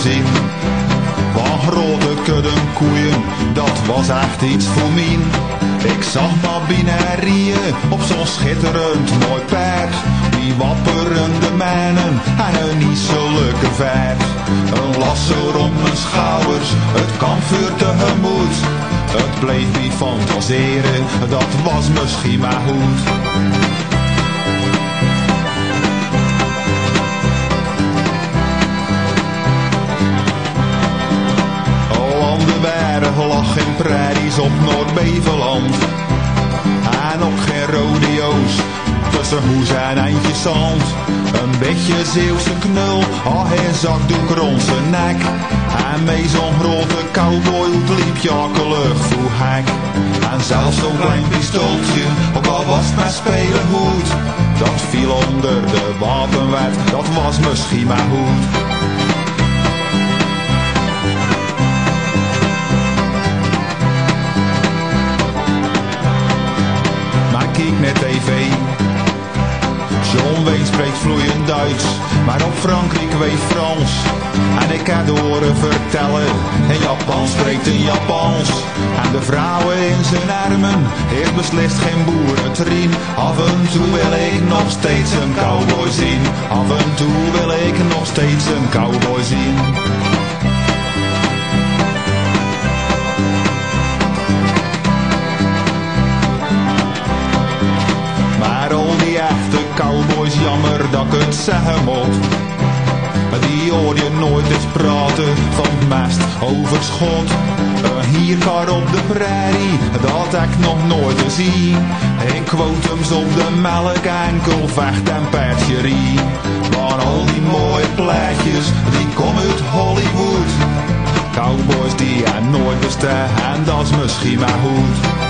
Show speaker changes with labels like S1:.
S1: zien. Van grote kudden koeien, dat was echt iets voor mij. Ik zag maar binarieën op zo'n schitterend mooi paard. Die wapperende mijnen en een niet zo leuke vaart. Een lasso rond mijn schouders, het kampvuur tegemoet. Het bleef niet fantaseren, dat was misschien maar goed. Lag in prairies op Noord-Beveland. En ook geen rodeo's tussen hoes en eindjes zand. Een beetje Zeeuwse knul, al een zakdoek rond zijn nek. En mee zo'n grote cowboy liep jakelig voor hek. En zelfs zo'n klein pistooltje, ook al was het maar spelengoed. Dat viel onder de wapenwet, dat was misschien maar goed. Kijk naar tv. John Wayne spreekt vloeiend Duits, maar ook Frankrijk weet Frans. En ik heb horen vertellen, in Japan spreekt een Japans. En de vrouwen in zijn armen heeft beslist geen boerentrien. Af en toe wil ik nog steeds een cowboy zien. Af en toe wil ik nog steeds een cowboy zien. Cowboys, jammer dat ik het zeggen moet. Die hoor je nooit eens praten van het mest over het schot. Een hierkar op de prairie, dat ik nog nooit gezien. Ik quotums op de melk, enkel vecht en percherie. Maar al die mooie plaatjes, die komen uit Hollywood. Cowboys die er nooit bestaan, en dat is misschien maar goed.